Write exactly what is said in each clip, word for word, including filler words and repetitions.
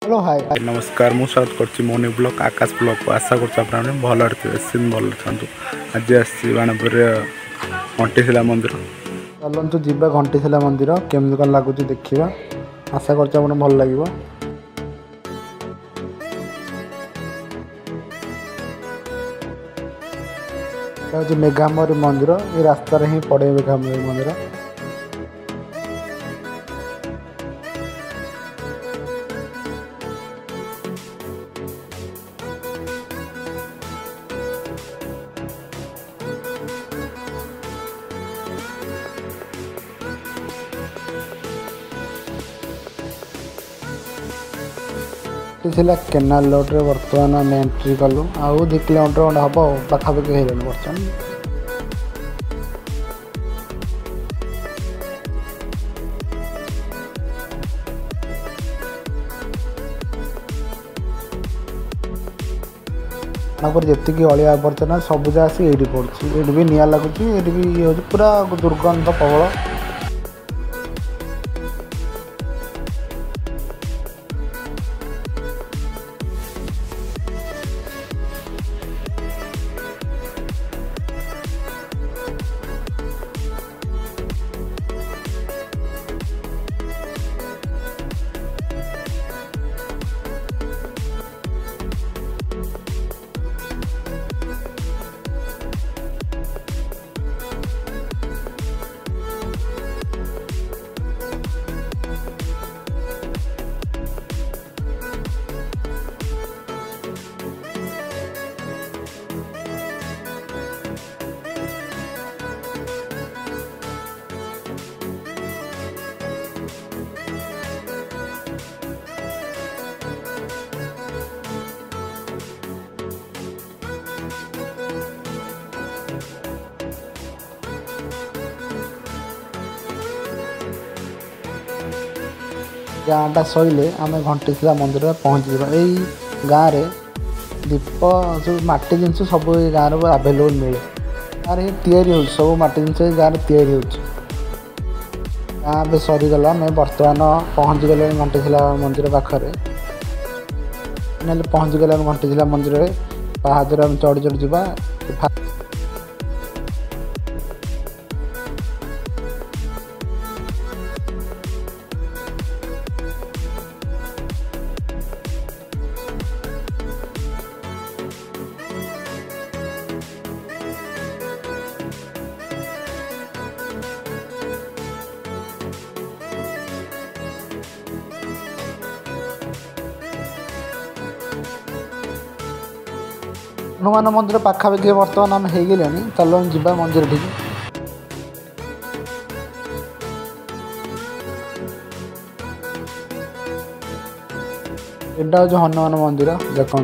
Hello hi नमस्कार मु स्वागत करछि मोनी ब्लॉग आकाश ब्लॉग को आशा करछि आपन भल सिन भल छंतु आज आसी बाणपुर घंटीशिला मंदिर चलंतु जिबा घंटीशिला मंदिर केमि कोन लागुछि देखिबा आशा करछि आपन भल लागिबो। ये मेघामरी मंदिर ये रास्ता रे ही पड़े मेघामरी मंदिर। घंटीशिला केनाल रोड रे वर्तमान आम एंट्री कलु आउ दु किलोमीटर खंड हम पाखापाखि है बर्तमान। जी अलिया आवर्जना सब जा आसी ये पड़ी ये भी निआ लगुच ये भी पूरा दुर्गंध प्रबल। गाँटा सैले आम घंटीशिला मंदिर में पहुँची जा गाँव में दीप सब मटी जिनस सब गाँव में आवेलेबल मिले गाँव तैयारी हो सब मटी जिन गाँव में तैयारी हो गाँव सरीगला मैं बर्तमान पहुँची गले घंटीशिला मंदिर पाखे ना पहुँची गले घंटीशिला मंदिर में पहाड़ चढ़ी चढ़ी जा हनुमान मंदिर पाखापाखि बर्तमान आम हो गले चल जा मंदिर ठीक एटा हूँ हनुमान मंदिर देखु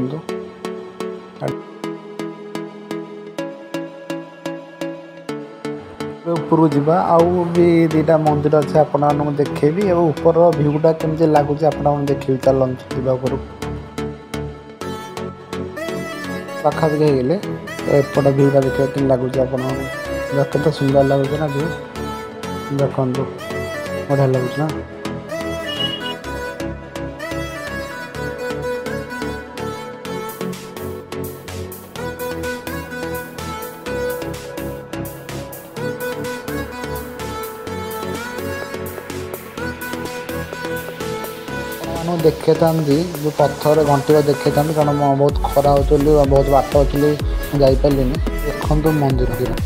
ऊपर जावा आउ भी दीटा मंदिर अच्छे आपको देखेबी और ऊपर भ्यूटा केमती लगुच आपको देखेबी चल जा ऊपर पाखापाखि गले एपट भ्यूटा देखा कि लगुच आप सुंदर लगुच ना भ्यू देखु बढ़िया लगुच ना। देखे जो पत्थर घंटी देखे कारण बहुत खरा हो बहुत बाट अच्छी जापारे देखु मंदिर पूरा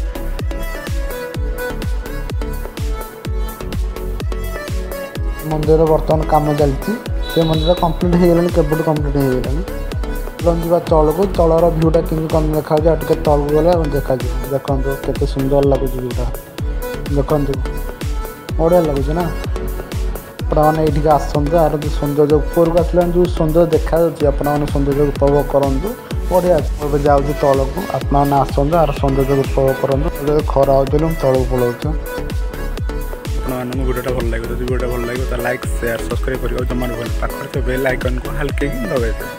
मंदिर बर्तमान कम चलती से मंदिर कंप्लीट हो गलानी केबुट कंप्लीट हो गलानी जा तल को तलर भ्यूटा कि कम देखा टे तल को गले देखा देखो केते सुंदर लगुच भ्यूटा देखु बढ़िया लगुच ना आपने ये आसतु यार जो सौंदर्य ऊपर को आसला जो सौंदर्य देखा आपने सौंदर्य उपभोग करूँ बढ़िया जाऊँ तल को आपने आसतु यार सौंदर्य उपभोग करूँ खरा हो तल को पलाऊँ आपको वीडियो भल लगे वीडियो भल लगे तो लाइक शेयर सब्सक्राइब कर जमा पाखे बेल आइकन को हल्के दबाई